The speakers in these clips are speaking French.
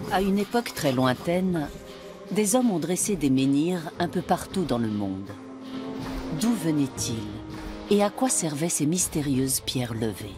À une époque très lointaine, des hommes ont dressé des menhirs un peu partout dans le monde. D'où venaient-ils et à quoi servaient ces mystérieuses pierres levées?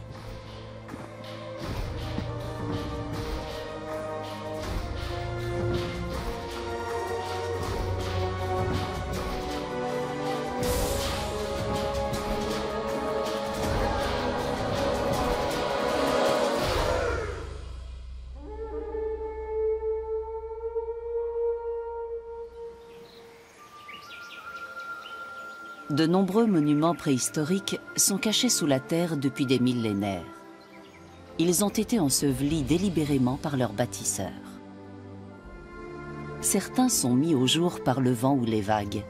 De nombreux monuments préhistoriques sont cachés sous la terre depuis des millénaires. Ils ont été ensevelis délibérément par leurs bâtisseurs. Certains sont mis au jour par le vent ou les vagues.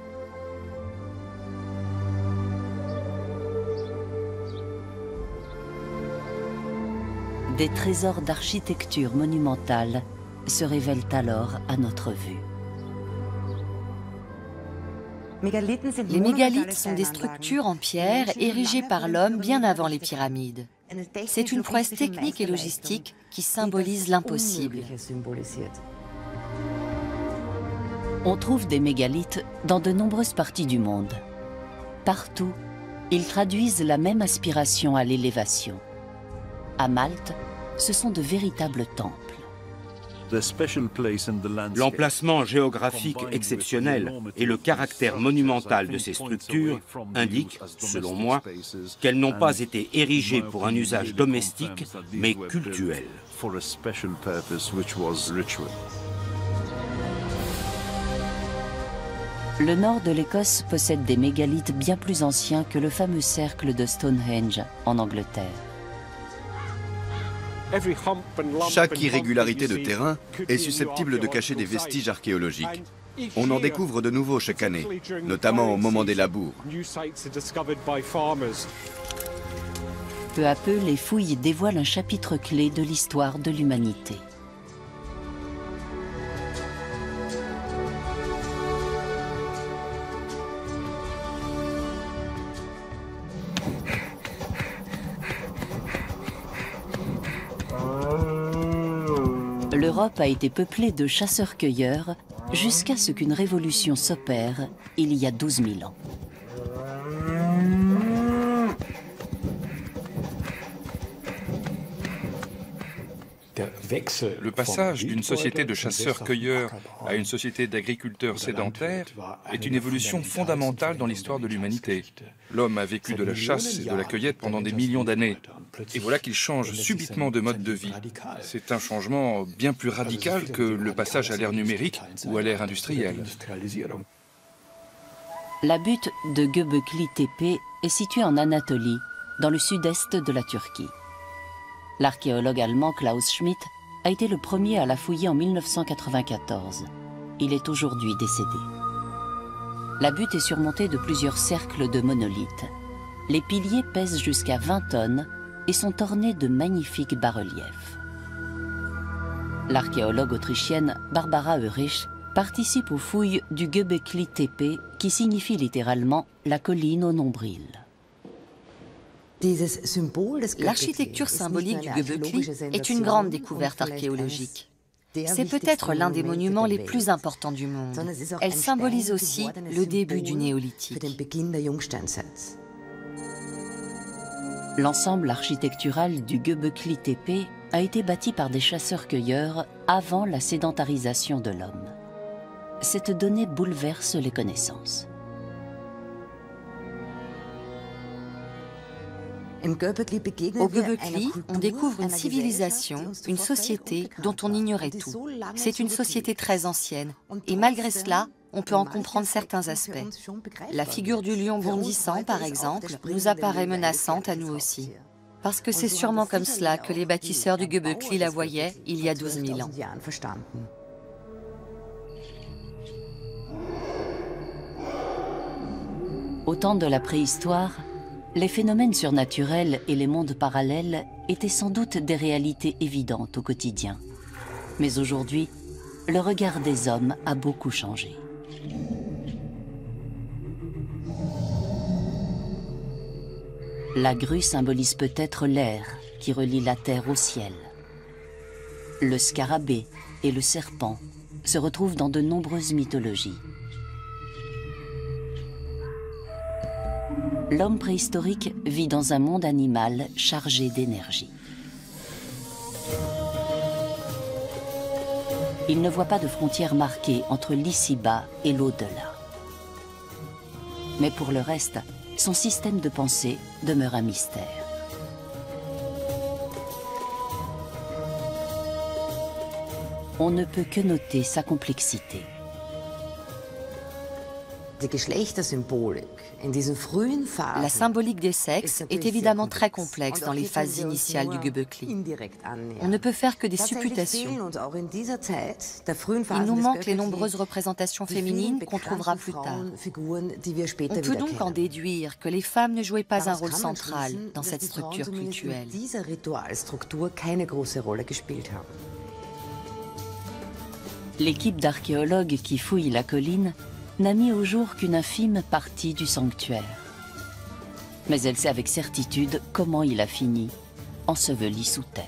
Des trésors d'architecture monumentale se révèlent alors à notre vue. Les mégalithes sont des structures en pierre érigées par l'homme bien avant les pyramides. C'est une prouesse technique et logistique qui symbolise l'impossible. On trouve des mégalithes dans de nombreuses parties du monde. Partout, ils traduisent la même aspiration à l'élévation. À Malte, ce sont de véritables temples. L'emplacement géographique exceptionnel et le caractère monumental de ces structures indiquent, selon moi, qu'elles n'ont pas été érigées pour un usage domestique, mais cultuel. Le nord de l'Écosse possède des mégalithes bien plus anciens que le fameux cercle de Stonehenge en Angleterre. Chaque irrégularité de terrain est susceptible de cacher des vestiges archéologiques. On en découvre de nouveaux chaque année, notamment au moment des labours. Peu à peu, les fouilles dévoilent un chapitre clé de l'histoire de l'humanité. L'Europe a été peuplée de chasseurs-cueilleurs jusqu'à ce qu'une révolution s'opère il y a 12 000 ans. Le passage d'une société de chasseurs-cueilleurs à une société d'agriculteurs sédentaires est une évolution fondamentale dans l'histoire de l'humanité. L'homme a vécu de la chasse et de la cueillette pendant des millions d'années. Et voilà qu'il change subitement de mode de vie. C'est un changement bien plus radical que le passage à l'ère numérique ou à l'ère industrielle. La butte de Göbekli Tepe est située en Anatolie, dans le sud-est de la Turquie. L'archéologue allemand Klaus Schmidt a été le premier à la fouiller en 1994. Il est aujourd'hui décédé. La butte est surmontée de plusieurs cercles de monolithes. Les piliers pèsent jusqu'à 20 tonnes et sont ornés de magnifiques bas-reliefs. L'archéologue autrichienne Barbara Oerich participe aux fouilles du Göbekli Tepe, qui signifie littéralement « la colline au nombril ». L'architecture symbolique du Göbekli est une grande découverte archéologique. C'est peut-être l'un des monuments les plus importants du monde. Elle symbolise aussi le début du néolithique. L'ensemble architectural du Göbekli Tepe a été bâti par des chasseurs-cueilleurs avant la sédentarisation de l'homme. Cette donnée bouleverse les connaissances. Au Göbekli, on découvre une civilisation, une société dont on ignorait tout. C'est une société très ancienne, et malgré cela, on peut en comprendre certains aspects. La figure du lion bondissant, par exemple, nous apparaît menaçante à nous aussi. Parce que c'est sûrement comme cela que les bâtisseurs du Göbekli la voyaient il y a 12 000 ans. Au temps de la préhistoire, les phénomènes surnaturels et les mondes parallèles étaient sans doute des réalités évidentes au quotidien. Mais aujourd'hui, le regard des hommes a beaucoup changé. La grue symbolise peut-être l'air qui relie la terre au ciel. Le scarabée et le serpent se retrouvent dans de nombreuses mythologies. L'homme préhistorique vit dans un monde animal chargé d'énergie. Il ne voit pas de frontières marquées entre l'ici-bas et l'au-delà. Mais pour le reste, son système de pensée demeure un mystère. On ne peut que noter sa complexité. La symbolique des sexes est évidemment très complexe dans les phases initiales du Göbekli. On ne peut faire que des supputations. Il nous manque les nombreuses représentations féminines qu'on trouvera plus tard. On peut donc en déduire que les femmes ne jouaient pas un rôle central dans cette structure cultuelle. L'équipe d'archéologues qui fouille la colline n'a mis au jour qu'une infime partie du sanctuaire. Mais elle sait avec certitude comment il a fini, enseveli sous terre.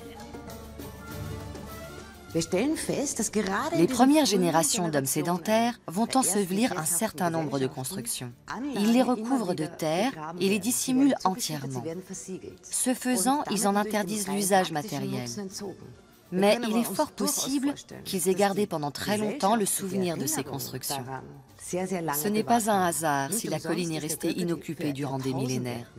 Les premières générations d'hommes sédentaires vont ensevelir un certain nombre de constructions. Ils les recouvrent de terre et les dissimulent entièrement. Ce faisant, ils en interdisent l'usage matériel. Mais il est fort possible qu'ils aient gardé pendant très longtemps le souvenir de ces constructions. Ce n'est pas un hasard si la colline est restée inoccupée durant des millénaires.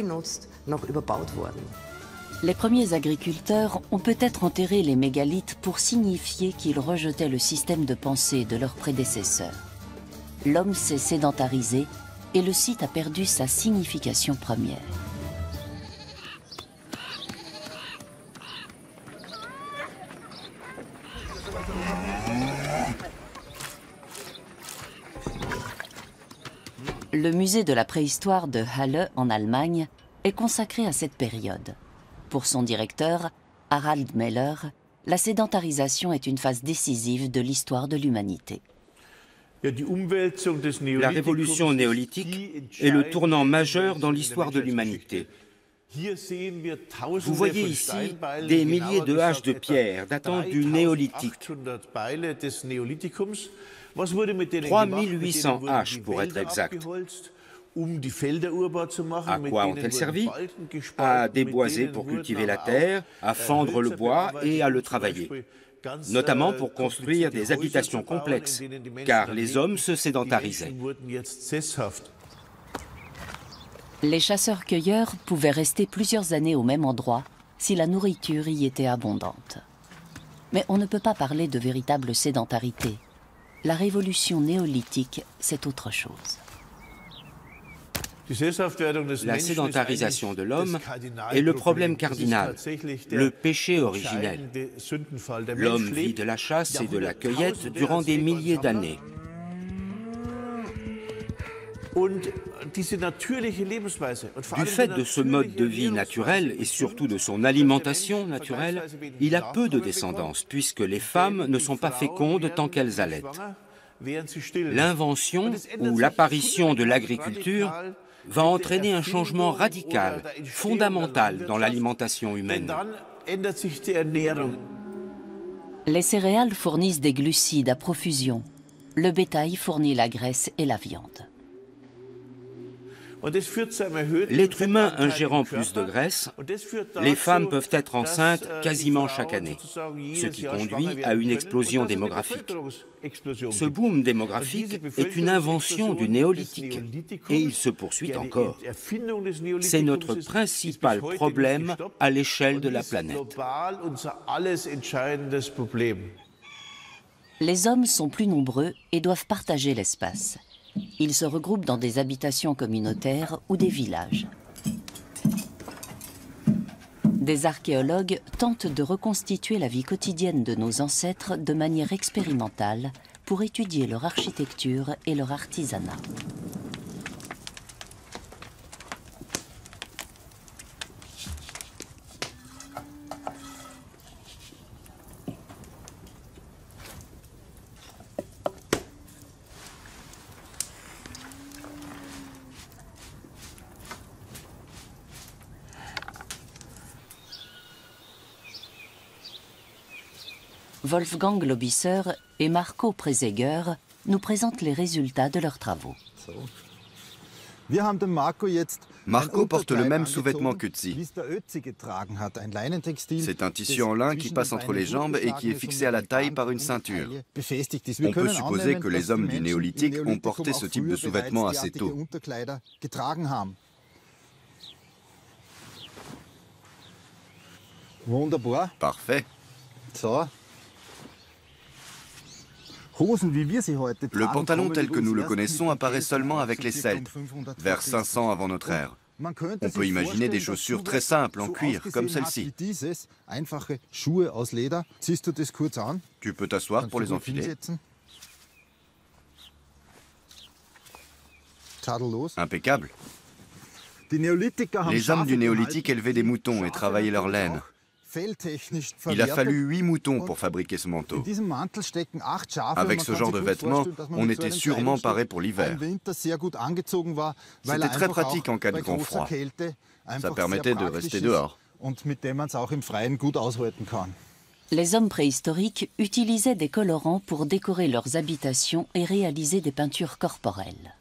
Les premiers agriculteurs ont peut-être enterré les mégalithes pour signifier qu'ils rejetaient le système de pensée de leurs prédécesseurs. L'homme s'est sédentarisé et le site a perdu sa signification première. Le musée de la préhistoire de Halle en Allemagne est consacré à cette période. Pour son directeur, Harald Meller, la sédentarisation est une phase décisive de l'histoire de l'humanité. La révolution néolithique est le tournant majeur dans l'histoire de l'humanité. Vous voyez ici des milliers de haches de pierre datant du néolithique. 3800 haches pour être exact. À quoi ont-elles servi? À déboiser pour cultiver la terre, à fendre le bois et à le travailler. Notamment pour construire des habitations complexes, car les hommes se sédentarisaient. Les chasseurs-cueilleurs pouvaient rester plusieurs années au même endroit si la nourriture y était abondante. Mais on ne peut pas parler de véritable sédentarité. La révolution néolithique, c'est autre chose. La sédentarisation de l'homme est le problème cardinal, le péché originel. L'homme vit de la chasse et de la cueillette durant des milliers d'années. Du fait de ce mode de vie naturel et surtout de son alimentation naturelle, il a peu de descendance puisque les femmes ne sont pas fécondes tant qu'elles allaitent. L'invention ou l'apparition de l'agriculture va entraîner un changement radical, fondamental dans l'alimentation humaine. Les céréales fournissent des glucides à profusion. Le bétail fournit la graisse et la viande. L'être humain ingérant plus de graisse, les femmes peuvent être enceintes quasiment chaque année, ce qui conduit à une explosion démographique. Ce boom démographique est une invention du néolithique et il se poursuit encore. C'est notre principal problème à l'échelle de la planète. Les hommes sont plus nombreux et doivent partager l'espace. Ils se regroupent dans des habitations communautaires ou des villages. Des archéologues tentent de reconstituer la vie quotidienne de nos ancêtres de manière expérimentale pour étudier leur architecture et leur artisanat. Wolfgang Lobisser et Marco Preseger nous présentent les résultats de leurs travaux. Marco porte le même sous-vêtement qu'Ötzi. C'est un tissu en lin qui passe entre les jambes et qui est fixé à la taille par une ceinture. On peut supposer que les hommes du néolithique ont porté ce type de sous-vêtement assez tôt. Parfait. Le pantalon tel que nous le connaissons apparaît seulement avec les Celtes, vers 500 avant notre ère. On peut imaginer des chaussures très simples en cuir, comme celle-ci. Tu peux t'asseoir pour les enfiler. Impeccable. Les hommes du néolithique élevaient des moutons et travaillaient leur laine. Il a fallu 8 moutons pour fabriquer ce manteau. Avec ce genre de vêtements, on était sûrement paré pour l'hiver. C'était très pratique en cas de grand froid. Ça permettait de rester dehors. Les hommes préhistoriques utilisaient des colorants pour décorer leurs habitations et réaliser des peintures corporelles.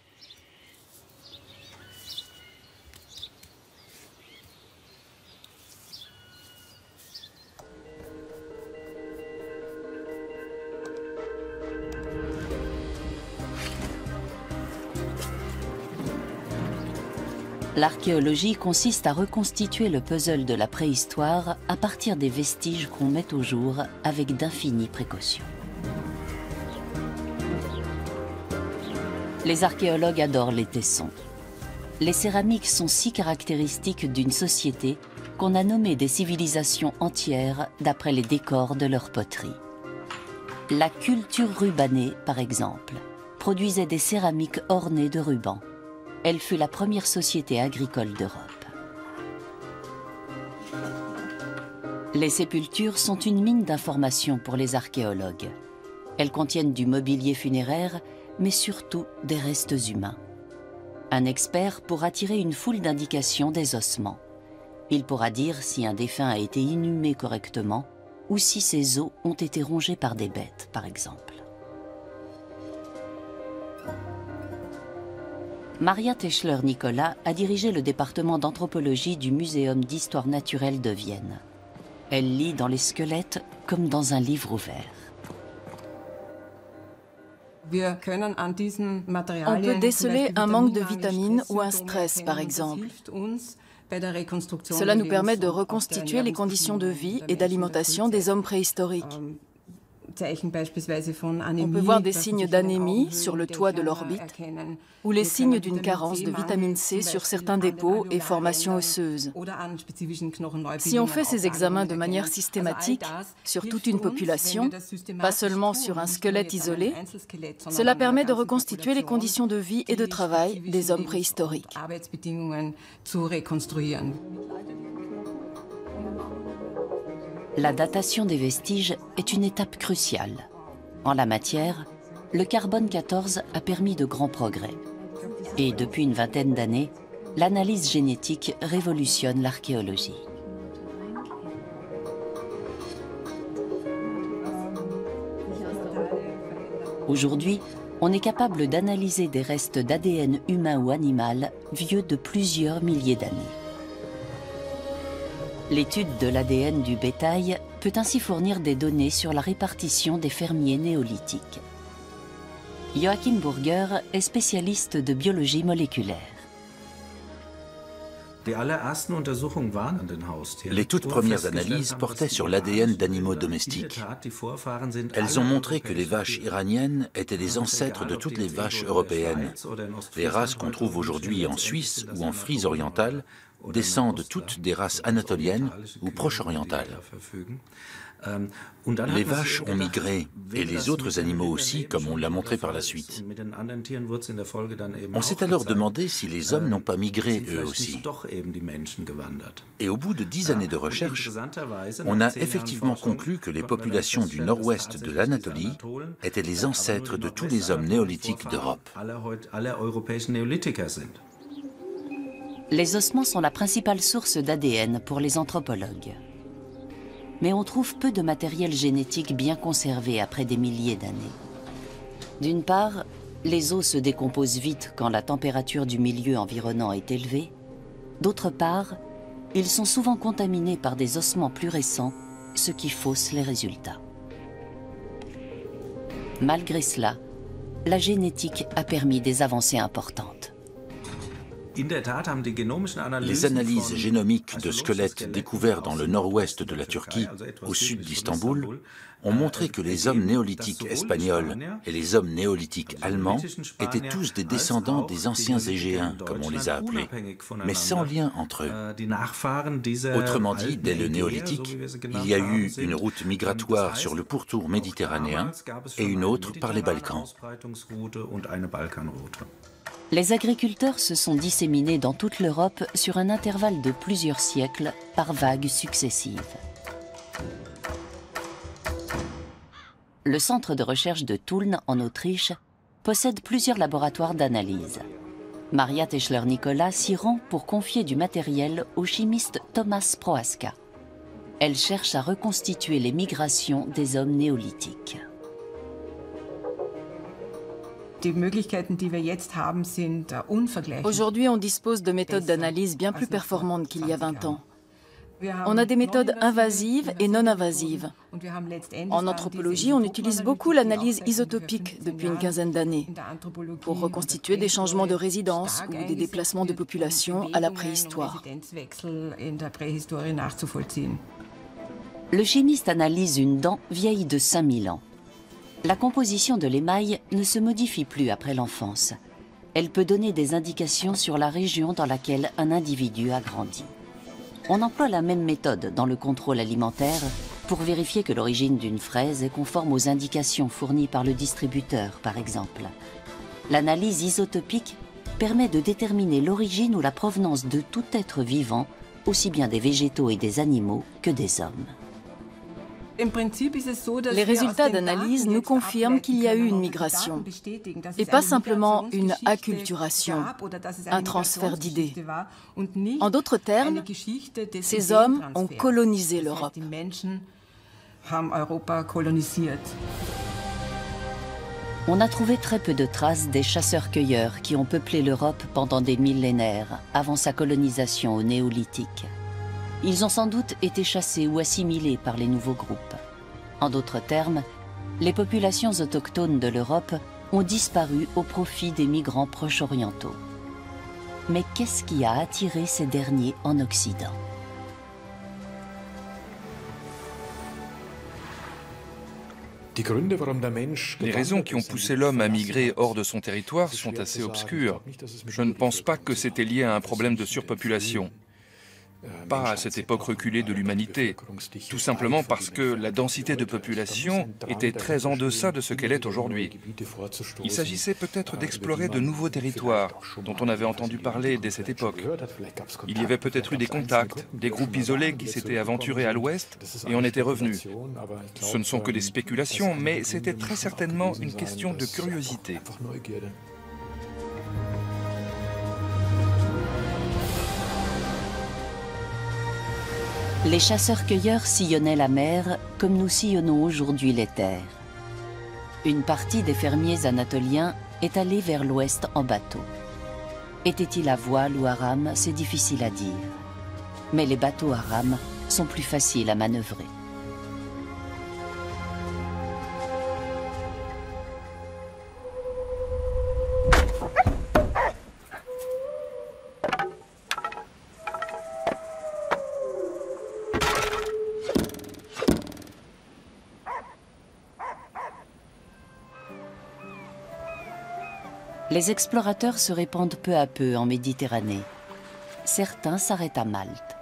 L'archéologie consiste à reconstituer le puzzle de la préhistoire à partir des vestiges qu'on met au jour avec d'infinies précautions. Les archéologues adorent les tessons. Les céramiques sont si caractéristiques d'une société qu'on a nommé des civilisations entières d'après les décors de leur poterie. La culture rubanée, par exemple, produisait des céramiques ornées de rubans. Elle fut la première société agricole d'Europe. Les sépultures sont une mine d'informations pour les archéologues. Elles contiennent du mobilier funéraire, mais surtout des restes humains. Un expert pourra tirer une foule d'indications des ossements. Il pourra dire si un défunt a été inhumé correctement ou si ses os ont été rongés par des bêtes, par exemple. Maria Teschler-Nicolas a dirigé le département d'anthropologie du Muséum d'histoire naturelle de Vienne. Elle lit dans les squelettes comme dans un livre ouvert. On peut déceler un manque de vitamines ou un stress, par exemple. Cela nous permet de reconstituer les conditions de vie et d'alimentation des hommes préhistoriques. On peut voir des signes d'anémie sur le toit de l'orbite ou les signes d'une carence de vitamine C sur certains dépôts et formations osseuses. Si on fait ces examens de manière systématique sur toute une population, pas seulement sur un squelette isolé, cela permet de reconstituer les conditions de vie et de travail des hommes préhistoriques. La datation des vestiges est une étape cruciale. En la matière, le carbone 14 a permis de grands progrès. Et depuis une vingtaine d'années, l'analyse génétique révolutionne l'archéologie. Aujourd'hui, on est capable d'analyser des restes d'ADN humain ou animal vieux de plusieurs milliers d'années. L'étude de l'ADN du bétail peut ainsi fournir des données sur la répartition des fermiers néolithiques. Joachim Burger est spécialiste de biologie moléculaire. Les toutes premières analyses portaient sur l'ADN d'animaux domestiques. Elles ont montré que les vaches iraniennes étaient les ancêtres de toutes les vaches européennes. Les races qu'on trouve aujourd'hui en Suisse ou en Frise orientale descendent toutes des races anatoliennes ou proche-orientales. Les vaches ont migré, et les autres animaux aussi, comme on l'a montré par la suite. On s'est alors demandé si les hommes n'ont pas migré eux aussi. Et au bout de 10 années de recherche, on a effectivement conclu que les populations du nord-ouest de l'Anatolie étaient les ancêtres de tous les hommes néolithiques d'Europe. Les ossements sont la principale source d'ADN pour les anthropologues. mais on trouve peu de matériel génétique bien conservé après des milliers d'années. D'une part, les os se décomposent vite quand la température du milieu environnant est élevée. D'autre part, ils sont souvent contaminés par des ossements plus récents, ce qui fausse les résultats. Malgré cela, la génétique a permis des avancées importantes. Les analyses génomiques de squelettes découverts dans le nord-ouest de la Turquie, au sud d'Istanbul, ont montré que les hommes néolithiques espagnols et les hommes néolithiques allemands étaient tous des descendants des anciens Égéens, comme on les a appelés, mais sans lien entre eux. Autrement dit, dès le néolithique, il y a eu une route migratoire sur le pourtour méditerranéen et une autre par les Balkans. Les agriculteurs se sont disséminés dans toute l'Europe sur un intervalle de plusieurs siècles par vagues successives. Le centre de recherche de Tulln, en Autriche, possède plusieurs laboratoires d'analyse. Maria Teschler-Nicola s'y rend pour confier du matériel au chimiste Thomas Prohaska. Elle cherche à reconstituer les migrations des hommes néolithiques. Aujourd'hui, on dispose de méthodes d'analyse bien plus performantes qu'il y a 20 ans. On a des méthodes invasives et non invasives. En anthropologie, on utilise beaucoup l'analyse isotopique depuis une quinzaine d'années pour reconstituer des changements de résidence ou des déplacements de population à la préhistoire. Le chimiste analyse une dent vieille de 5000 ans. La composition de l'émail ne se modifie plus après l'enfance. Elle peut donner des indications sur la région dans laquelle un individu a grandi. On emploie la même méthode dans le contrôle alimentaire pour vérifier que l'origine d'une fraise est conforme aux indications fournies par le distributeur, par exemple. L'analyse isotopique permet de déterminer l'origine ou la provenance de tout être vivant, aussi bien des végétaux et des animaux que des hommes. Les résultats d'analyse nous confirment qu'il y a eu une migration, et pas simplement une acculturation, un transfert d'idées. En d'autres termes, ces hommes ont colonisé l'Europe. On a trouvé très peu de traces des chasseurs-cueilleurs qui ont peuplé l'Europe pendant des millénaires, avant sa colonisation au néolithique. Ils ont sans doute été chassés ou assimilés par les nouveaux groupes. En d'autres termes, les populations autochtones de l'Europe ont disparu au profit des migrants proche-orientaux. Mais qu'est-ce qui a attiré ces derniers en Occident ? Les raisons qui ont poussé l'homme à migrer hors de son territoire sont assez obscures. Je ne pense pas que c'était lié à un problème de surpopulation. Pas à cette époque reculée de l'humanité, tout simplement parce que la densité de population était très en deçà de ce qu'elle est aujourd'hui. Il s'agissait peut-être d'explorer de nouveaux territoires dont on avait entendu parler dès cette époque. Il y avait peut-être eu des contacts, des groupes isolés qui s'étaient aventurés à l'ouest et en étaient revenus. Ce ne sont que des spéculations, mais c'était très certainement une question de curiosité. Les chasseurs-cueilleurs sillonnaient la mer comme nous sillonnons aujourd'hui les terres. Une partie des fermiers anatoliens est allée vers l'ouest en bateau. Était-il à voile ou à rame, c'est difficile à dire. Mais les bateaux à rame sont plus faciles à manœuvrer. Les explorateurs se répandent peu à peu en Méditerranée. Certains s'arrêtent à Malte.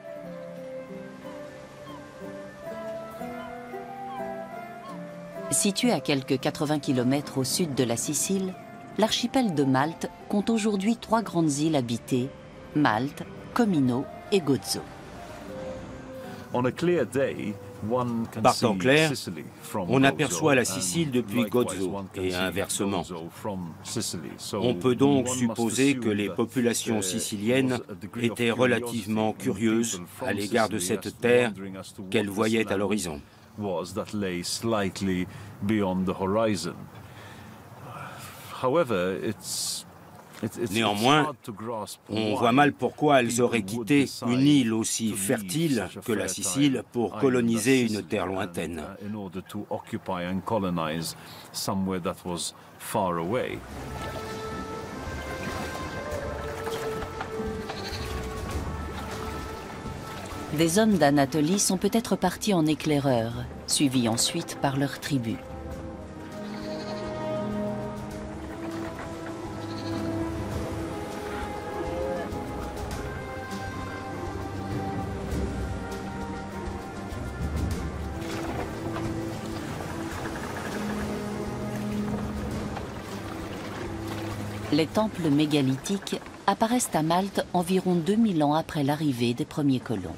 Situé à quelques 80 km au sud de la Sicile, l'archipel de Malte compte aujourd'hui 3 grandes îles habitées, Malte, Comino et Gozo. Par temps clair, on aperçoit la Sicile depuis Gozo et inversement. On peut donc supposer que les populations siciliennes étaient relativement curieuses à l'égard de cette terre qu'elles voyaient à l'horizon. Néanmoins, on voit mal pourquoi elles auraient quitté une île aussi fertile que la Sicile pour coloniser une terre lointaine. Des hommes d'Anatolie sont peut-être partis en éclaireurs, suivis ensuite par leurs tribus. Les temples mégalithiques apparaissent à Malte environ 2000 ans après l'arrivée des premiers colons.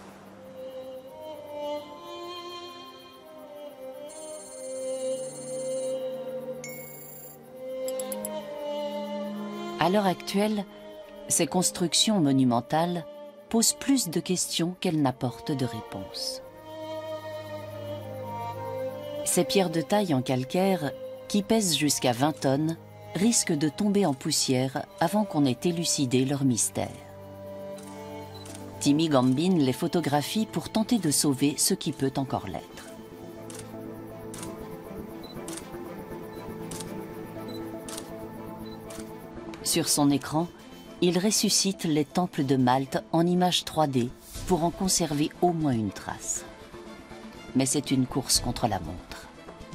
À l'heure actuelle, ces constructions monumentales posent plus de questions qu'elles n'apportent de réponses. Ces pierres de taille en calcaire, qui pèsent jusqu'à 20 tonnes, risquent de tomber en poussière avant qu'on ait élucidé leur mystère. Timmy Gambin les photographie pour tenter de sauver ce qui peut encore l'être. Sur son écran, il ressuscite les temples de Malte en images 3D pour en conserver au moins une trace. Mais c'est une course contre la montre.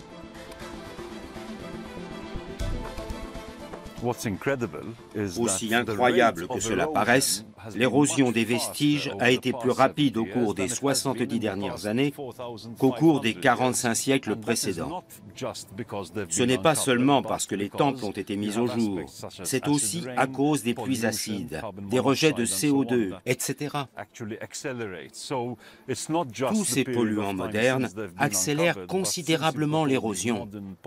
Aussi incroyable que cela paraisse, l'érosion des vestiges a été plus rapide au cours des 70 dernières années qu'au cours des 45 siècles précédents. Ce n'est pas seulement parce que les temples ont été mis au jour, c'est aussi à cause des pluies acides, des rejets de CO2, etc. Tous ces polluants modernes accélèrent considérablement l'érosion.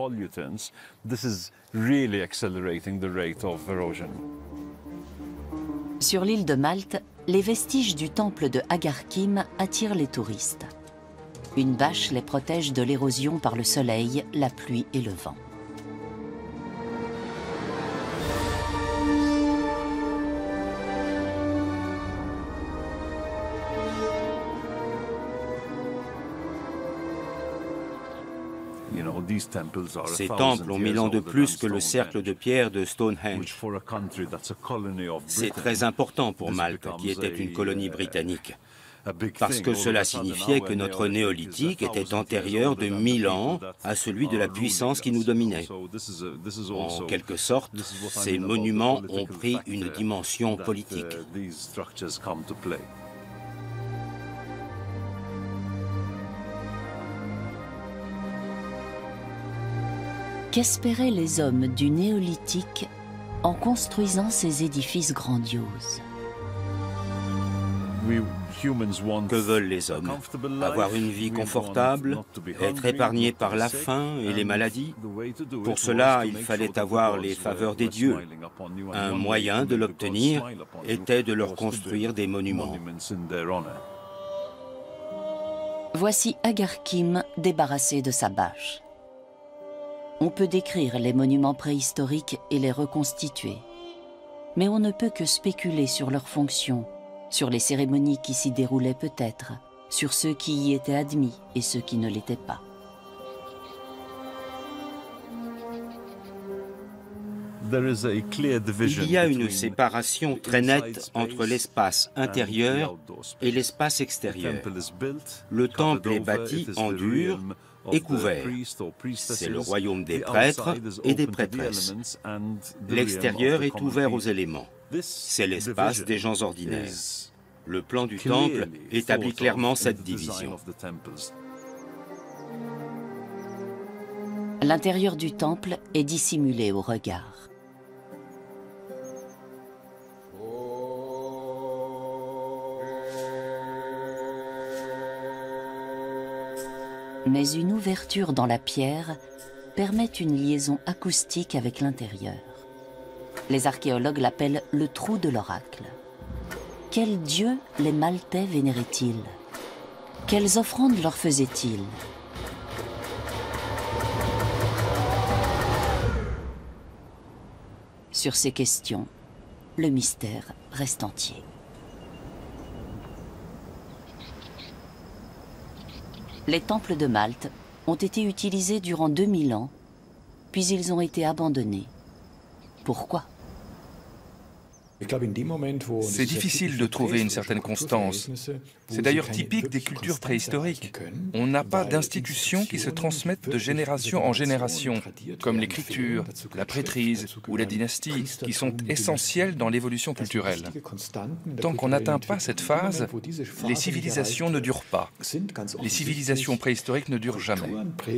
Sur l'île de Malte, les vestiges du temple de Agarkim attirent les touristes. Une bâche les protège de l'érosion par le soleil, la pluie et le vent. Ces temples ont 1000 ans de plus que le cercle de pierre de Stonehenge. C'est très important pour Malte, qui était une colonie britannique, parce que cela signifiait que notre néolithique était antérieur de 1000 ans à celui de la puissance qui nous dominait. En quelque sorte, ces monuments ont pris une dimension politique. Qu'espéraient les hommes du néolithique en construisant ces édifices grandioses? Que veulent les hommes? Avoir une vie confortable, être épargnés par la faim et les maladies? Pour cela, il fallait avoir les faveurs des dieux. Un moyen de l'obtenir était de leur construire des monuments. Voici Agarkim débarrassé de sa bâche. On peut décrire les monuments préhistoriques et les reconstituer, mais on ne peut que spéculer sur leurs fonctions, sur les cérémonies qui s'y déroulaient peut-être, sur ceux qui y étaient admis et ceux qui ne l'étaient pas. Il y a une séparation très nette entre l'espace intérieur et l'espace extérieur. Le temple est bâti en dur et couvert. C'est le royaume des prêtres et des prêtresses. L'extérieur est ouvert aux éléments. C'est l'espace des gens ordinaires. Le plan du temple établit clairement cette division. L'intérieur du temple est dissimulé au regard. Mais une ouverture dans la pierre permet une liaison acoustique avec l'intérieur. Les archéologues l'appellent le trou de l'oracle. Quel dieu les Maltais vénéraient-ils? Quelles offrandes leur faisaient-ils? Sur ces questions, le mystère reste entier. Les temples de Malte ont été utilisés durant 2000 ans, puis ils ont été abandonnés. Pourquoi? C'est difficile de trouver une certaine constance. C'est d'ailleurs typique des cultures préhistoriques. On n'a pas d'institutions qui se transmettent de génération en génération, comme l'écriture, la prêtrise ou la dynastie, qui sont essentielles dans l'évolution culturelle. Tant qu'on n'atteint pas cette phase, les civilisations ne durent pas. Les civilisations préhistoriques ne durent jamais.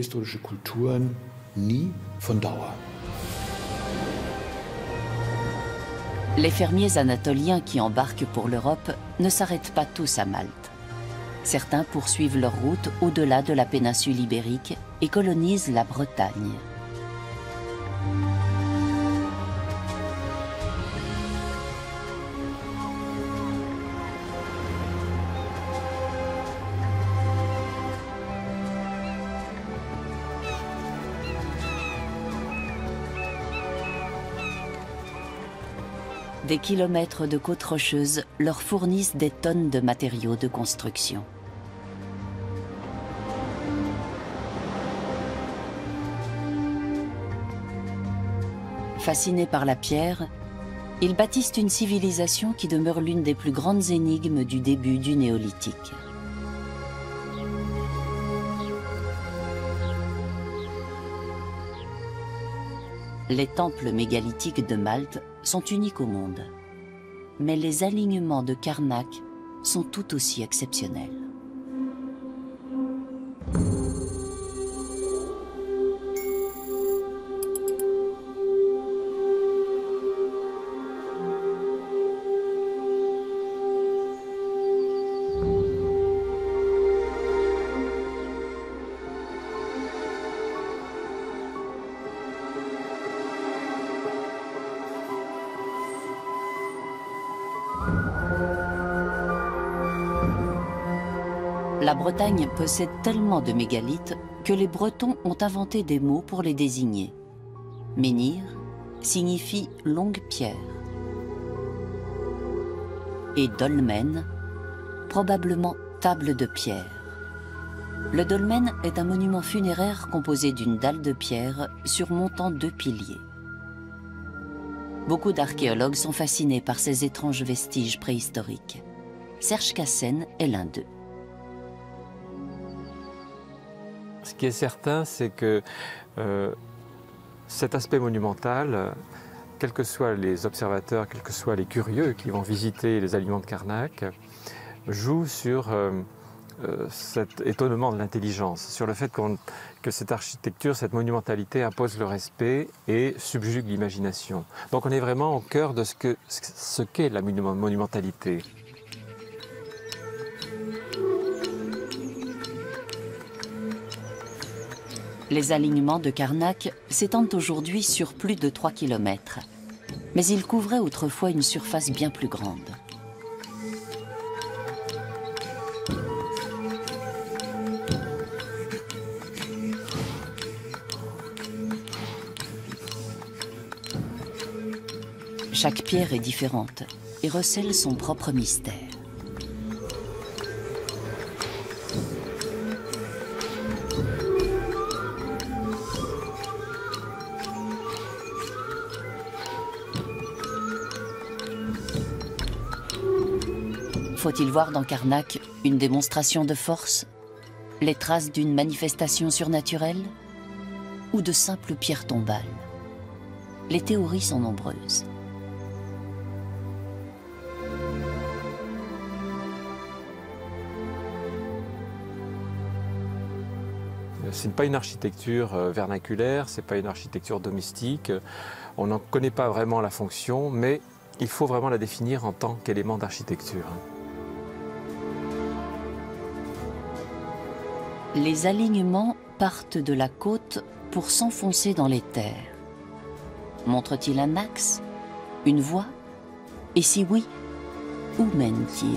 Les fermiers anatoliens qui embarquent pour l'Europe ne s'arrêtent pas tous à Malte. Certains poursuivent leur route au-delà de la péninsule ibérique et colonisent la Bretagne. Des kilomètres de côtes rocheuses leur fournissent des tonnes de matériaux de construction. Fascinés par la pierre, ils bâtissent une civilisation qui demeure l'une des plus grandes énigmes du début du néolithique. Les temples mégalithiques de Malte sont uniques au monde, mais les alignements de Karnak sont tout aussi exceptionnels. La Bretagne possède tellement de mégalithes que les Bretons ont inventé des mots pour les désigner. Menhir signifie longue pierre. Et dolmen, probablement table de pierre. Le dolmen est un monument funéraire composé d'une dalle de pierre surmontant 2 piliers. Beaucoup d'archéologues sont fascinés par ces étranges vestiges préhistoriques. Serge Cassen est l'un d'eux. Ce qui est certain, c'est que cet aspect monumental, quels que soient les observateurs, quels que soient les curieux qui vont visiter les alignements de Karnak, joue sur cet étonnement de l'intelligence, sur le fait que cette architecture, cette monumentalité impose le respect et subjugue l'imagination. Donc on est vraiment au cœur de ce qu'est la monumentalité. Les alignements de Karnak s'étendent aujourd'hui sur plus de 3 km, mais ils couvraient autrefois une surface bien plus grande. Chaque pierre est différente et recèle son propre mystère. Faut-il voir dans Karnak une démonstration de force, les traces d'une manifestation surnaturelle ou de simples pierres tombales? Les théories sont nombreuses. Ce n'est pas une architecture vernaculaire, ce n'est pas une architecture domestique. On n'en connaît pas vraiment la fonction, mais il faut vraiment la définir en tant qu'élément d'architecture. Les alignements partent de la côte pour s'enfoncer dans les terres. Montre-t-il un axe? Une voie? Et si oui, où mène-t-il?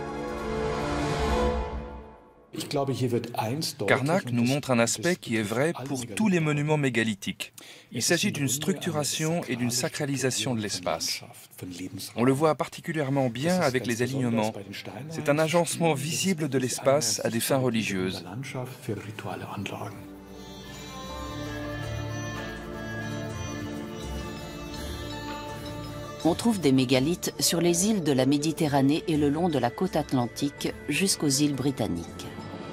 Karnak nous montre un aspect qui est vrai pour tous les monuments mégalithiques. Il s'agit d'une structuration et d'une sacralisation de l'espace. On le voit particulièrement bien avec les alignements. C'est un agencement visible de l'espace à des fins religieuses. On trouve des mégalithes sur les îles de la Méditerranée et le long de la côte atlantique jusqu'aux îles britanniques.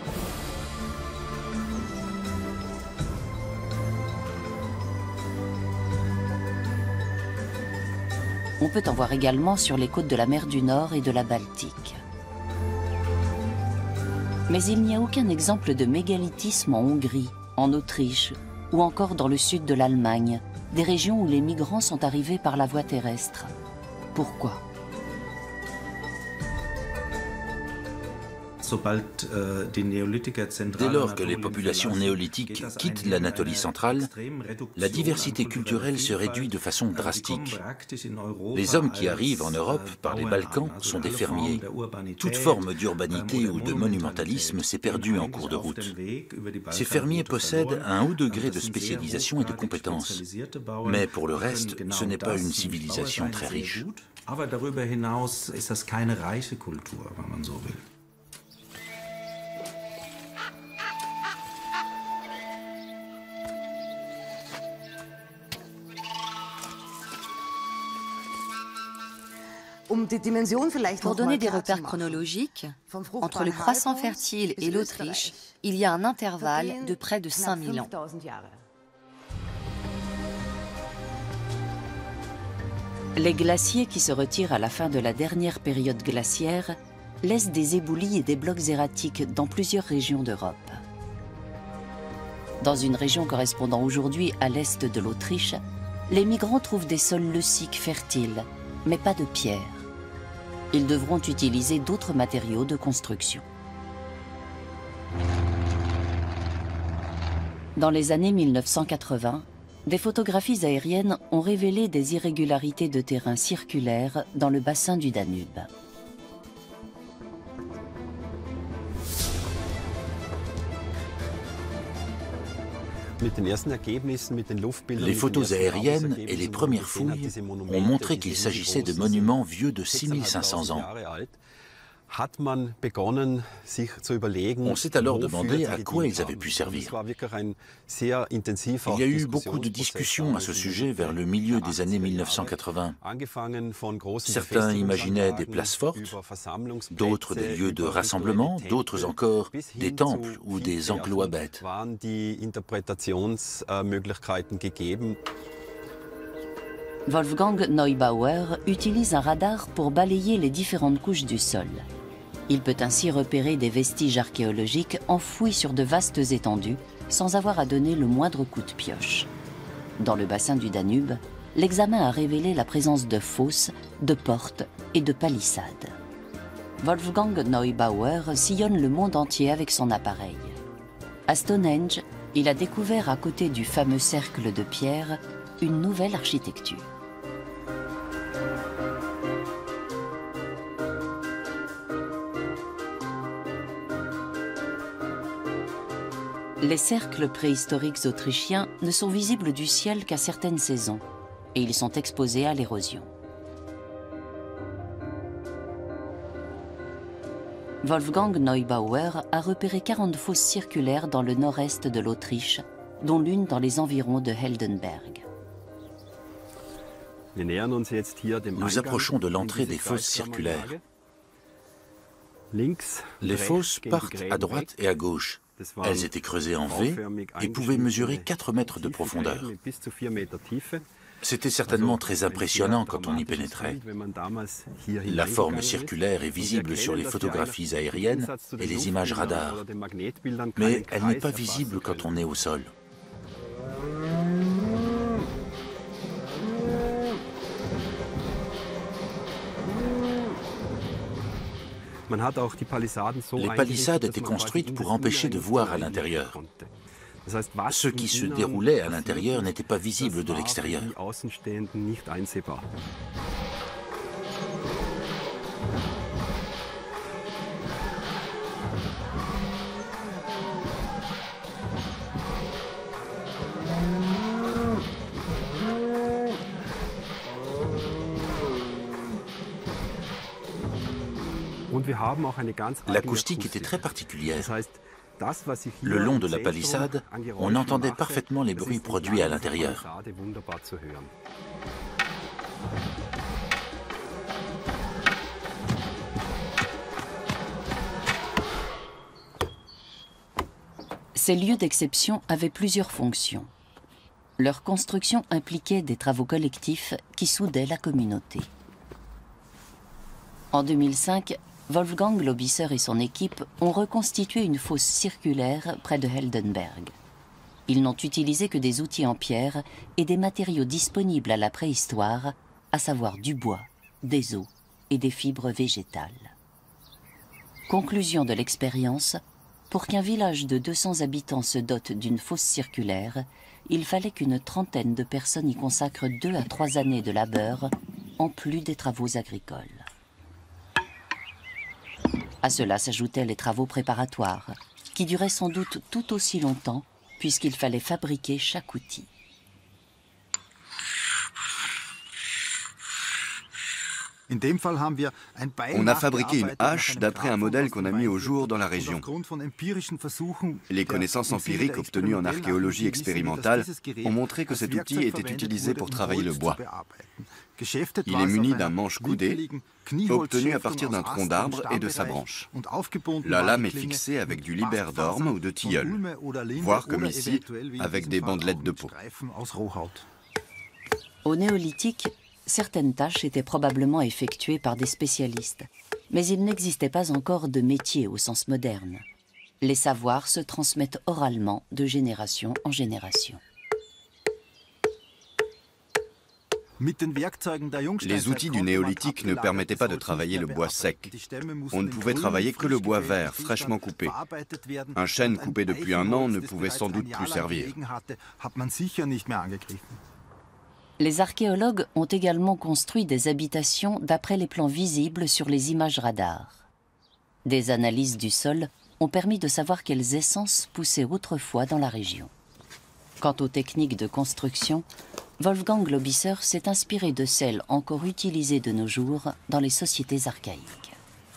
On peut en voir également sur les côtes de la mer du Nord et de la Baltique. Mais il n'y a aucun exemple de mégalithisme en Hongrie, en Autriche ou encore dans le sud de l'Allemagne, des régions où les migrants sont arrivés par la voie terrestre. Pourquoi ? Dès lors que les populations néolithiques quittent l'Anatolie centrale, la diversité culturelle se réduit de façon drastique. Les hommes qui arrivent en Europe par les Balkans sont des fermiers. Toute forme d'urbanité ou de monumentalisme s'est perdue en cours de route. Ces fermiers possèdent un haut degré de spécialisation et de compétences. Mais pour le reste, ce n'est pas une civilisation très riche. Pour donner des repères chronologiques, entre le croissant fertile et l'Autriche, il y a un intervalle de près de 5000 ans. Les glaciers qui se retirent à la fin de la dernière période glaciaire laissent des éboulis et des blocs erratiques dans plusieurs régions d'Europe. Dans une région correspondant aujourd'hui à l'est de l'Autriche, les migrants trouvent des sols leuciques fertiles, mais pas de pierre. Ils devront utiliser d'autres matériaux de construction. Dans les années 1980, des photographies aériennes ont révélé des irrégularités de terrain circulaires dans le bassin du Danube. Les photos aériennes et les premières fouilles ont montré qu'il s'agissait de monuments vieux de 6500 ans. On s'est alors demandé à quoi ils avaient pu servir. Il y a eu beaucoup de discussions à ce sujet vers le milieu des années 1980. Certains imaginaient des places fortes, d'autres des lieux de rassemblement, d'autres encore des temples ou des enclos à bêtes. Wolfgang Neubauer utilise un radar pour balayer les différentes couches du sol. Il peut ainsi repérer des vestiges archéologiques enfouis sur de vastes étendues sans avoir à donner le moindre coup de pioche. Dans le bassin du Danube, l'examen a révélé la présence de fosses, de portes et de palissades. Wolfgang Neubauer sillonne le monde entier avec son appareil. À Stonehenge, il a découvert à côté du fameux cercle de pierre une nouvelle architecture. Les cercles préhistoriques autrichiens ne sont visibles du ciel qu'à certaines saisons, et ils sont exposés à l'érosion. Wolfgang Neubauer a repéré 40 fosses circulaires dans le nord-est de l'Autriche, dont l'une dans les environs de Heldenberg. Nous approchons de l'entrée des fosses circulaires. Les fosses partent à droite et à gauche. Elles étaient creusées en V et pouvaient mesurer 4 mètres de profondeur. C'était certainement très impressionnant quand on y pénétrait. La forme circulaire est visible sur les photographies aériennes et les images radar, mais elle n'est pas visible quand on est au sol. Les palissades étaient construites pour empêcher de voir à l'intérieur. Ce qui se déroulait à l'intérieur n'était pas visible de l'extérieur. L'acoustique était très particulière. Le long de la palissade, on entendait parfaitement les bruits produits à l'intérieur. Ces lieux d'exception avaient plusieurs fonctions. Leur construction impliquait des travaux collectifs qui soudaient la communauté. En 2005, Wolfgang Lobisser et son équipe ont reconstitué une fosse circulaire près de Heldenberg. Ils n'ont utilisé que des outils en pierre et des matériaux disponibles à la préhistoire, à savoir du bois, des os et des fibres végétales. Conclusion de l'expérience, pour qu'un village de 200 habitants se dote d'une fosse circulaire, il fallait qu'une trentaine de personnes y consacrent 2 à 3 années de labeur, en plus des travaux agricoles. À cela s'ajoutaient les travaux préparatoires, qui duraient sans doute tout aussi longtemps, puisqu'il fallait fabriquer chaque outil. On a fabriqué une hache d'après un modèle qu'on a mis au jour dans la région. Les connaissances empiriques obtenues en archéologie expérimentale ont montré que cet outil était utilisé pour travailler le bois. Il est muni d'un manche coudé, obtenu à partir d'un tronc d'arbre et de sa branche. La lame est fixée avec du liberdorme ou de tilleul, voire comme ici, avec des bandelettes de peau. Au néolithique, certaines tâches étaient probablement effectuées par des spécialistes, mais il n'existait pas encore de métier au sens moderne. Les savoirs se transmettent oralement de génération en génération. Les outils du néolithique ne permettaient pas de travailler le bois sec. On ne pouvait travailler que le bois vert, fraîchement coupé. Un chêne coupé depuis un an ne pouvait sans doute plus servir. Les archéologues ont également construit des habitations d'après les plans visibles sur les images radars. Des analyses du sol ont permis de savoir quelles essences poussaient autrefois dans la région. Quant aux techniques de construction, Wolfgang Lobisser s'est inspiré de celles encore utilisées de nos jours dans les sociétés archaïques.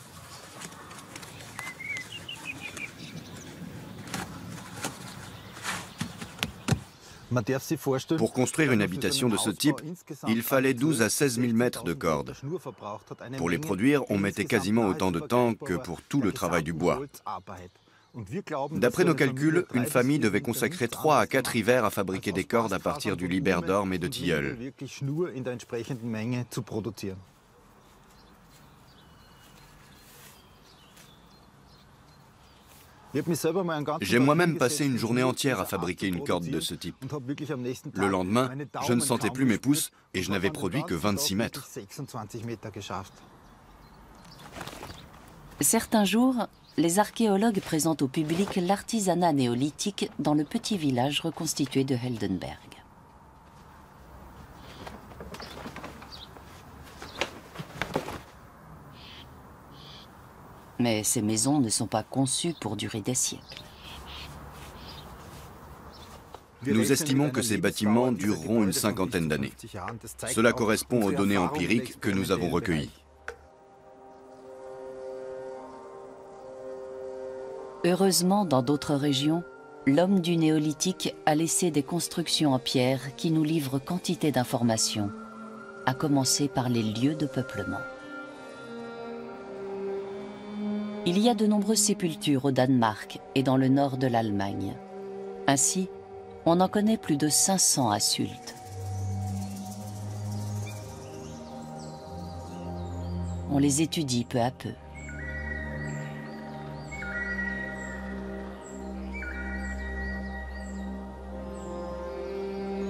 Pour construire une habitation de ce type, il fallait 12 à 16 000 mètres de cordes. Pour les produire, on mettait quasiment autant de temps que pour tout le travail du bois. D'après nos calculs, une famille devait consacrer 3 à 4 hivers à fabriquer des cordes à partir du liberdorme et de tilleul. J'ai moi-même passé une journée entière à fabriquer une corde de ce type. Le lendemain, je ne sentais plus mes pouces et je n'avais produit que 26 mètres. Certains jours, les archéologues présentent au public l'artisanat néolithique dans le petit village reconstitué de Heldenberg. Mais ces maisons ne sont pas conçues pour durer des siècles. Nous estimons que ces bâtiments dureront une cinquantaine d'années. Cela correspond aux données empiriques que nous avons recueillies. Heureusement, dans d'autres régions, l'homme du néolithique a laissé des constructions en pierre qui nous livrent quantité d'informations, à commencer par les lieux de peuplement. Il y a de nombreuses sépultures au Danemark et dans le nord de l'Allemagne. Ainsi, on en connaît plus de 500 à Sylt. On les étudie peu à peu.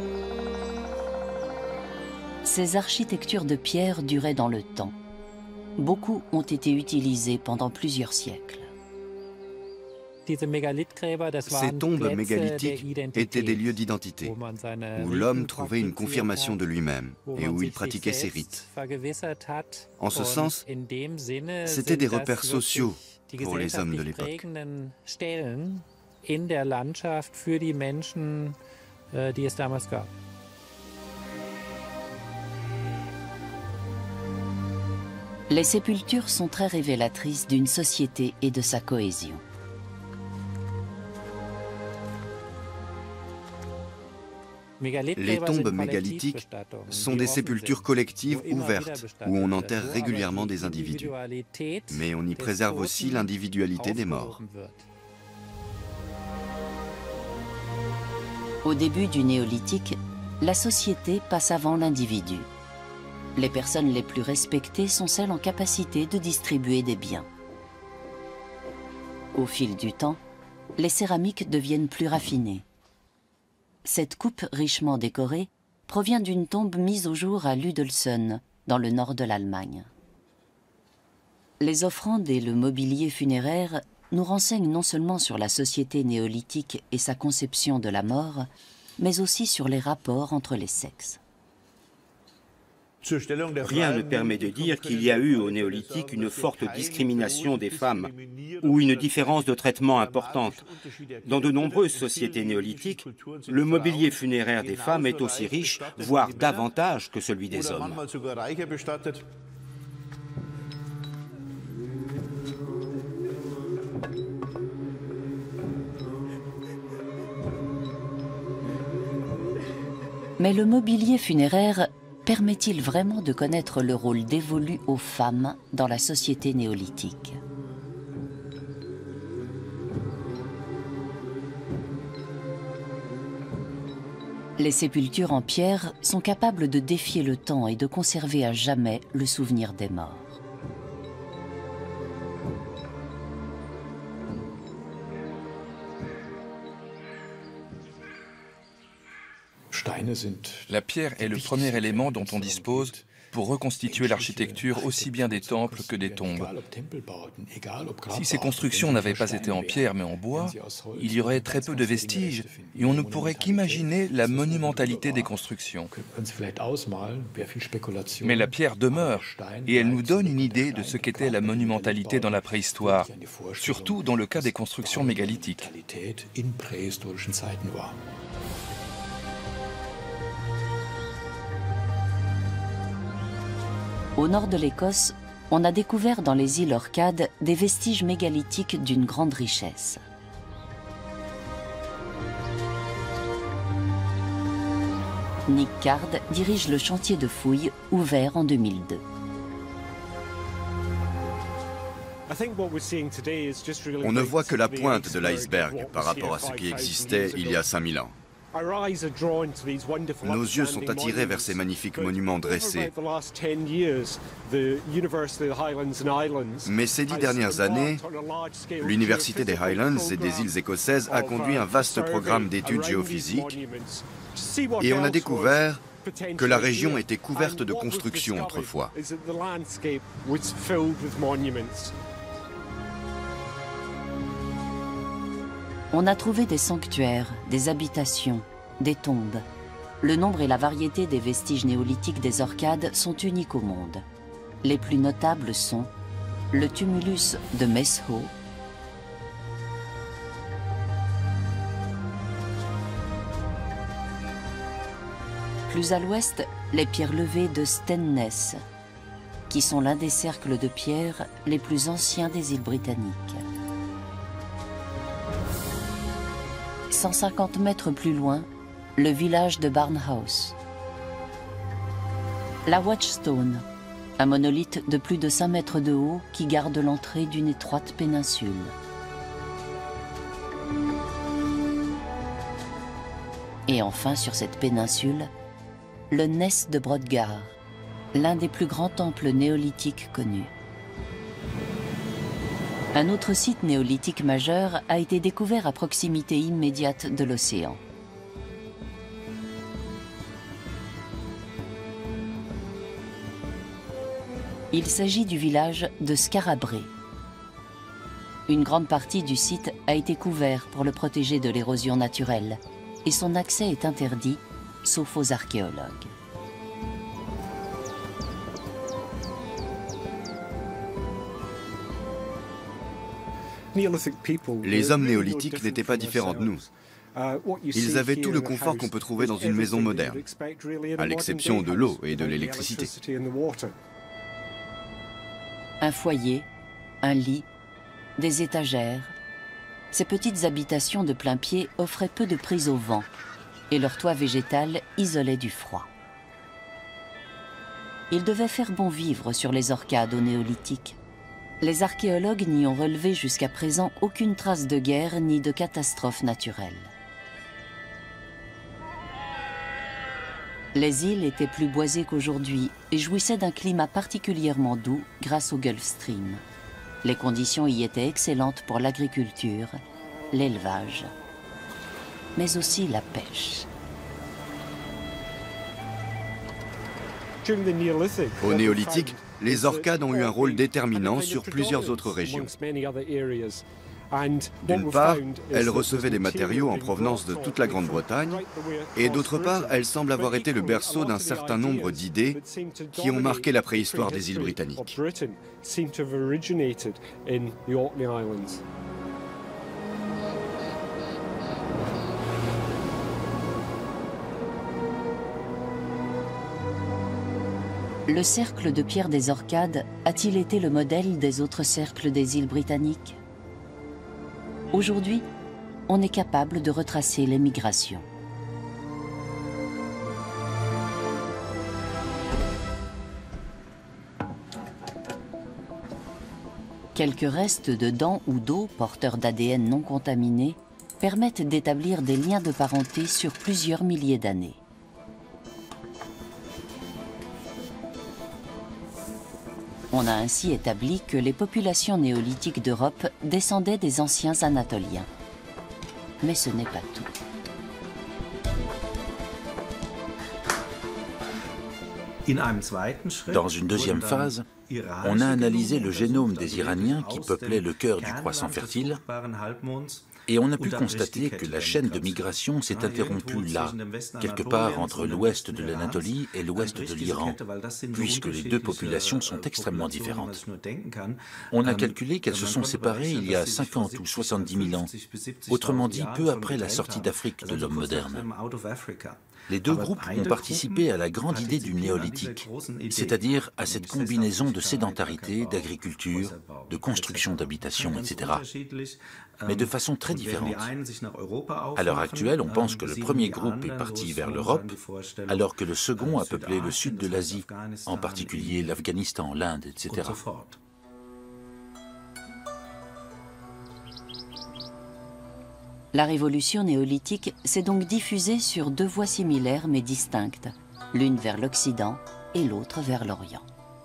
Ces architectures de pierre duraient dans le temps. beaucoup ont été utilisés pendant plusieurs siècles. Ces tombes mégalithiques étaient des lieux d'identité, où l'homme trouvait une confirmation de lui-même et où il pratiquait ses rites. En ce sens, c'étaient des repères sociaux pour les hommes de l'époque. Les sépultures sont très révélatrices d'une société et de sa cohésion. Les tombes mégalithiques sont des sépultures collectives ouvertes où on enterre régulièrement des individus. Mais on y préserve aussi l'individualité des morts. Au début du néolithique, la société passe avant l'individu. Les personnes les plus respectées sont celles en capacité de distribuer des biens. Au fil du temps, les céramiques deviennent plus raffinées. Cette coupe richement décorée provient d'une tombe mise au jour à Lüdelsen, dans le nord de l'Allemagne. Les offrandes et le mobilier funéraire nous renseignent non seulement sur la société néolithique et sa conception de la mort, mais aussi sur les rapports entre les sexes. Rien ne permet de dire qu'il y a eu au néolithique une forte discrimination des femmes ou une différence de traitement importante. Dans de nombreuses sociétés néolithiques, le mobilier funéraire des femmes est aussi riche, voire davantage que celui des hommes. Mais le mobilier funéraire permet-il vraiment de connaître le rôle dévolu aux femmes dans la société néolithique? Les sépultures en pierre sont capables de défier le temps et de conserver à jamais le souvenir des morts. La pierre est le premier élément dont on dispose pour reconstituer l'architecture aussi bien des temples que des tombes. Si ces constructions n'avaient pas été en pierre mais en bois, il y aurait très peu de vestiges et on ne pourrait qu'imaginer la monumentalité des constructions. Mais la pierre demeure et elle nous donne une idée de ce qu'était la monumentalité dans la préhistoire, surtout dans le cas des constructions mégalithiques. Au nord de l'Écosse, on a découvert dans les îles Orcades des vestiges mégalithiques d'une grande richesse. Nick Card dirige le chantier de fouilles ouvert en 2002. On ne voit que la pointe de l'iceberg par rapport à ce qui existait il y a 5000 ans. Nos yeux sont attirés vers ces magnifiques monuments dressés. Mais ces 10 dernières années, l'Université des Highlands et des îles écossaises a conduit un vaste programme d'études géophysiques et on a découvert que la région était couverte de constructions autrefois. On a trouvé des sanctuaires, des habitations, des tombes. Le nombre et la variété des vestiges néolithiques des Orcades sont uniques au monde. Les plus notables sont le tumulus de Mesho, plus à l'ouest, les pierres levées de Stenness, qui sont l'un des cercles de pierre les plus anciens des îles britanniques. 150 mètres plus loin, le village de Barnhouse. La Watchstone, un monolithe de plus de 5 mètres de haut qui garde l'entrée d'une étroite péninsule. Et enfin, sur cette péninsule, le Ness de Brodgar, l'un des plus grands temples néolithiques connus. Un autre site néolithique majeur a été découvert à proximité immédiate de l'océan. Il s'agit du village de Skarabré. Une grande partie du site a été couvert pour le protéger de l'érosion naturelle et son accès est interdit, sauf aux archéologues. Les hommes néolithiques n'étaient pas différents de nous. Ils avaient tout le confort qu'on peut trouver dans une maison moderne, à l'exception de l'eau et de l'électricité. Un foyer, un lit, des étagères. Ces petites habitations de plain pied offraient peu de prise au vent et leur toit végétal isolait du froid. Il devait faire bon vivre sur les Orcades au néolithique. Les archéologues n'y ont relevé jusqu'à présent aucune trace de guerre ni de catastrophe naturelle. Les îles étaient plus boisées qu'aujourd'hui et jouissaient d'un climat particulièrement doux grâce au Gulf Stream. Les conditions y étaient excellentes pour l'agriculture, l'élevage, mais aussi la pêche. Au néolithique, les Orcades ont eu un rôle déterminant sur plusieurs autres régions. D'une part, elles recevaient des matériaux en provenance de toute la Grande-Bretagne, et d'autre part, elles semblent avoir été le berceau d'un certain nombre d'idées qui ont marqué la préhistoire des îles britanniques. Le cercle de pierre des Orcades a-t-il été le modèle des autres cercles des îles britanniques? Aujourd'hui, on est capable de retracer les migrations. Quelques restes de dents ou d'eau porteurs d'ADN non contaminé permettent d'établir des liens de parenté sur plusieurs milliers d'années. On a ainsi établi que les populations néolithiques d'Europe descendaient des anciens Anatoliens. Mais ce n'est pas tout. Dans une deuxième phase, on a analysé le génome des Iraniens qui peuplaient le cœur du croissant fertile et on a pu constater que la chaîne de migration s'est interrompue là, quelque part entre l'ouest de l'Anatolie et l'ouest de l'Iran, puisque les deux populations sont extrêmement différentes. On a calculé qu'elles se sont séparées il y a 50 ou 70 000 ans, autrement dit peu après la sortie d'Afrique de l'homme moderne. Les deux groupes ont participé à la grande idée du néolithique, c'est-à-dire à cette combinaison de sédentarité, d'agriculture, de construction d'habitations, etc., mais de façon très différente. À l'heure actuelle, on pense que le premier groupe est parti vers l'Europe, alors que le second a peuplé le sud de l'Asie, en particulier l'Afghanistan, l'Inde, etc. La révolution néolithique s'est donc diffusée sur deux voies similaires mais distinctes, l'une vers l'Occident et l'autre vers l'Orient.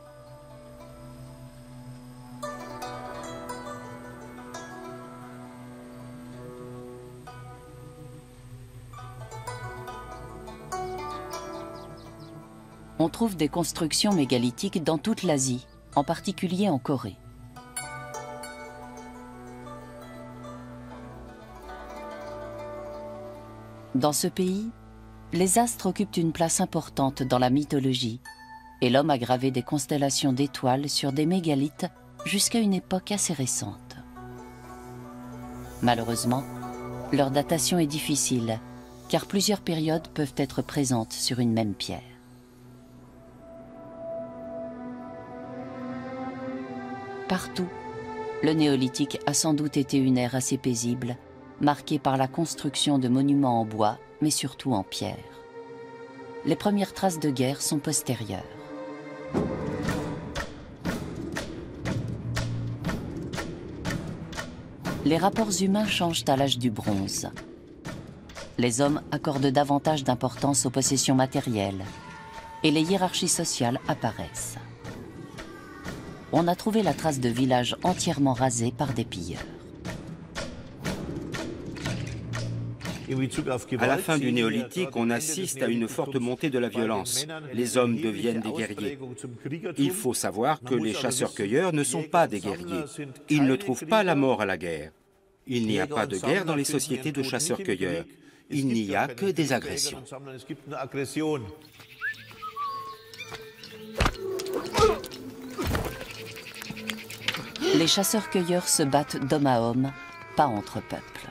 On trouve des constructions mégalithiques dans toute l'Asie, en particulier en Corée. Dans ce pays, les astres occupent une place importante dans la mythologie et l'homme a gravé des constellations d'étoiles sur des mégalithes jusqu'à une époque assez récente. Malheureusement, leur datation est difficile car plusieurs périodes peuvent être présentes sur une même pierre. Partout, le néolithique a sans doute été une ère assez paisible, marquée par la construction de monuments en bois, mais surtout en pierre. Les premières traces de guerre sont postérieures. Les rapports humains changent à l'âge du bronze. Les hommes accordent davantage d'importance aux possessions matérielles et les hiérarchies sociales apparaissent. On a trouvé la trace de villages entièrement rasés par des pilleurs. À la fin du néolithique, on assiste à une forte montée de la violence. Les hommes deviennent des guerriers. Il faut savoir que les chasseurs-cueilleurs ne sont pas des guerriers. Ils ne trouvent pas la mort à la guerre. Il n'y a pas de guerre dans les sociétés de chasseurs-cueilleurs. Il n'y a que des agressions. Les chasseurs-cueilleurs se battent d'homme à homme, pas entre peuples.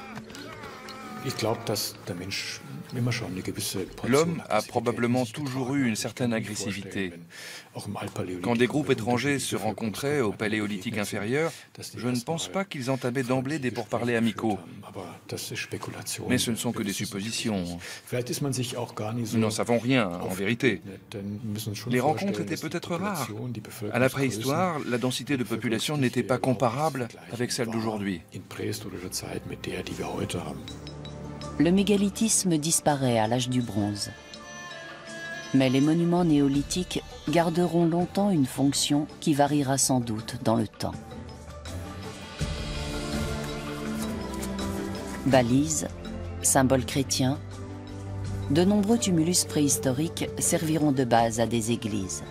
L'homme a probablement toujours eu une certaine agressivité. Quand des groupes étrangers se rencontraient au Paléolithique inférieur, je ne pense pas qu'ils entamaient d'emblée des pourparlers amicaux. Mais ce ne sont que des suppositions. Nous n'en savons rien, en vérité. Les rencontres étaient peut-être rares. À la préhistoire, la densité de population n'était pas comparable avec celle d'aujourd'hui. Le mégalithisme disparaît à l'âge du bronze. Mais les monuments néolithiques garderont longtemps une fonction qui variera sans doute dans le temps. Balises, symboles chrétiens, de nombreux tumulus préhistoriques serviront de base à des églises.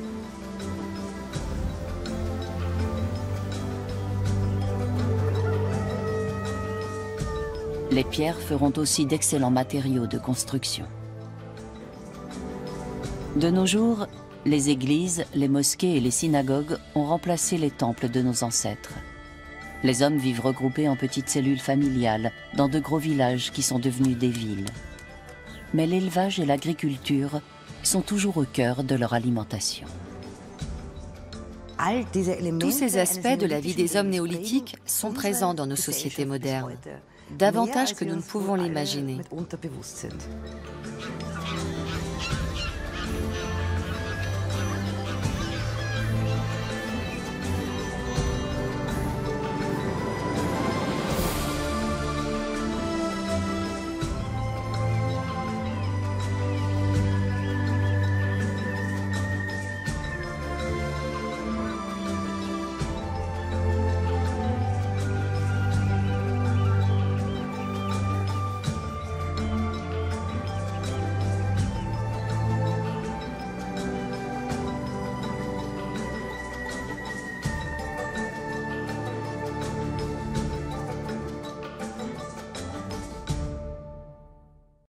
Les pierres feront aussi d'excellents matériaux de construction. De nos jours, les églises, les mosquées et les synagogues ont remplacé les temples de nos ancêtres. Les hommes vivent regroupés en petites cellules familiales dans de gros villages qui sont devenus des villes. Mais l'élevage et l'agriculture sont toujours au cœur de leur alimentation. Tous ces aspects de la vie des hommes néolithiques sont présents dans nos sociétés modernes, davantage que nous ne pouvons l'imaginer.